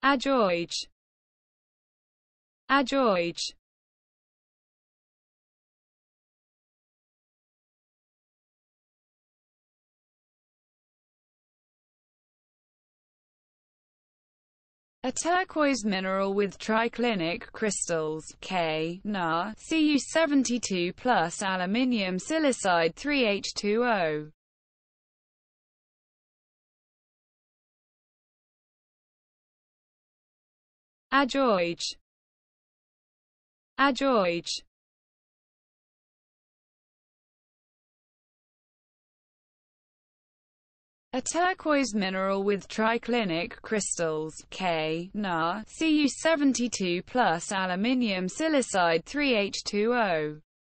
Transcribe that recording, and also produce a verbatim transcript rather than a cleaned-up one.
Ajoite, Ajoite. A turquoise mineral with triclinic crystals, K, Na, C U seventy-two plus aluminium silicide three H two O. Ajoite, Ajoite. A turquoise mineral with triclinic crystals, K, Na, C U seventy-two plus aluminium silicide three H two O.